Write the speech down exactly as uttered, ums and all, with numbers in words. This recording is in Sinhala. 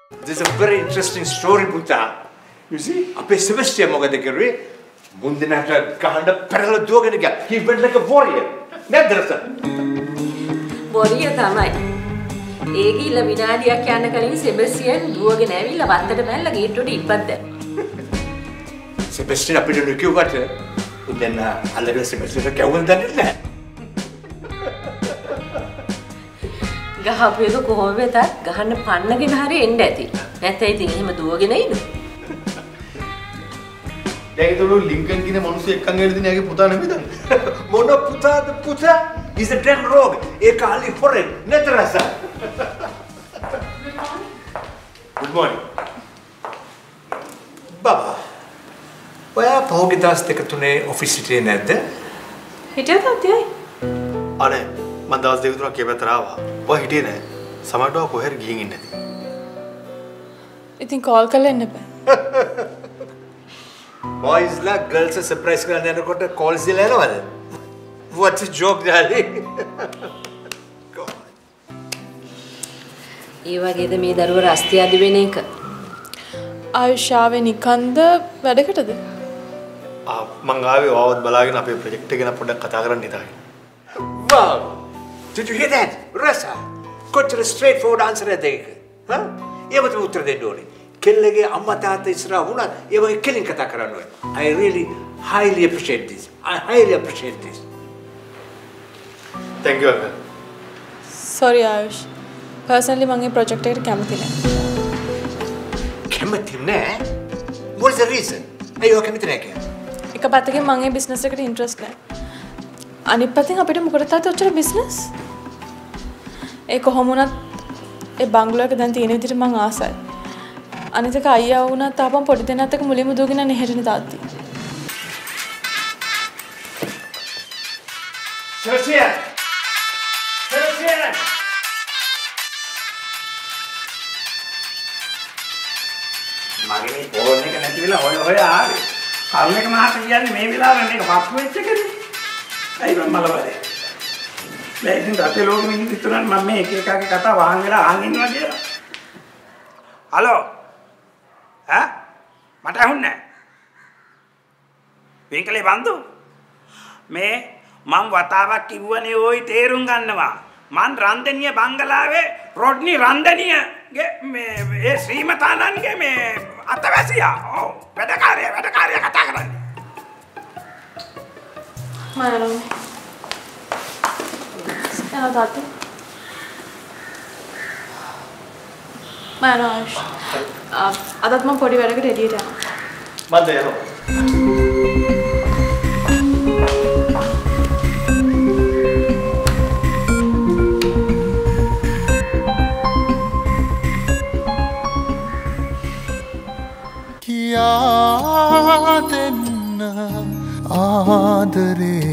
This is a very interesting story, Buta. You see, අපේ Sebastian මොකද කරුවේ? මුන්දිනට ගහන්න පෙරලා දුවගෙන ගියා. He went like a warrior. නේද රස? warrior තමයි. ඒ ගිහිල්ලා විනාඩියක් යන කලින් Sebastian දුවගෙන ඇවිල්ලා වත්තට බැලලා ගේට්ටුවට ඉප්පත් දැම්මා. Sebastian අපිට නුකියුවට උදෙන් අල්ලගෙන Sebastian කැවුම් දන්නේ නැහැ. ගහපු එක කොහොම වෙතත් ගහන්න පන්නගෙන හරි එන්න ඇති. නැත්නම් ඉතින් එහෙම දුවගෙන ඉන්න. දැන් ඒතකොට ලින්කන් කියන මිනිස්සු එක්කන් ගේට දින යාගේ පුතා නෙමෙයිද? මොන පුතාද පුතා? He's a damn rogue. ඒක අලි හොරෙන් නේද රස? Good morning. බබා. ඔයා පහුගිය දවස් දෙක තුනේ ඔෆිස් එකේ නැද්ද? හිටියද අතේ? අනේ මම දවස් දෙක තුනක් ඒ පැත්තට ආවා. ඔයා හිටියේ නැහැ. සමහරවිට ඔයා කොහෙද ගිහින් ඉන්නේ නැති. ඉතින් කෝල් කරලා එන්න බෑ. Boys ලා girls surprise කරන්න යනකොට calls දීලා යනවද? What's a joke darling? ඒ වගේද මේ දරුව රස්තිය අදි වෙන එක. ආයුෂාවේ නිකන්ද වැඩකටද? ආ මං ආවේ ආවත් බලාගෙන අපේ ප්‍රොජෙක්ට් එක ගැන පොඩ්ඩක් කතා කරන්න හිතාගෙන. Wow! Did you hear that? Rasa, කොච්චර straightforward answer එකද ඒක? හා? ඒකට උත්තර දෙන්න ඕනේ. කෙල්ලගේ අම්මා තාත්තා ඉස්සරහා වුණා ඒ වගේ කෙලින් කතා කරන්න ඕනේ. I really highly appreciate this. I highly appreciate this. Thank you uncle. Sorry ආයුෂ්. Personally මම මේ ප්‍රොජෙක්ට් එකට කැමති නැහැ. කැමති නැහැ? What is the reason? අයියෝ කැමති නැහැ කියන්නේ. එක පැත්තකින් මම මේ බිස්නස් එකට ඉන්ට්‍රස්ට් නැහැ. අනිත් පැත්තෙන් අපිට මොකටද තාත්තේ ඔච්චර බිස්නස්? ඒ කොහොම වුණත් ඒ බංගලෝ එක දැන් තියෙන විදිහට මම ආසයි. අනිත් එක අයියා වුණත් තාපම් පොඩි දෙන්නත් එක්ක මුලින්ම දුවගෙන නැහෙරනේ තාත්ති. Sebastian! Sebastian! මගේ මේ ෆෝන් එක නැති වෙලා හොය හොය ආවේ. කරුණේක මහත්තයා කියන්නේ මේ වෙලාවෙ මේක පත්තු වෙච්ච එකනේ. අයි මම මලවලේ. මේ ඉතින් රටේ ලෝකෙ මිනිස්සු හිතනවා මම මේ එක එකගේ කතා වහන් වෙලා අහන් ඉන්නවා කියලා. හලෝ. ඈ? මට ඇහුන්නේ නැහැ. වෙන්කලේ බන්දු. මේ මං වතාවක් කිව්වනේ ওই තේරුම් ගන්නවා. මං රන්දනිය බංගලාවේ රොඩ්නි රන්දනියගේ මේ ඒ ශ්‍රීමතානන්ගේ මේ අතවැසියා. ඔව්. වැඩකාරයා වැඩකාරයා කතා කරන්නේ. මම එනවා තාත්තා. මනෝජ් අදත් මම පොඩි වැඩකට එළියට යනවා. මන්ද යනවා. කියා දෙන්න ආදරේ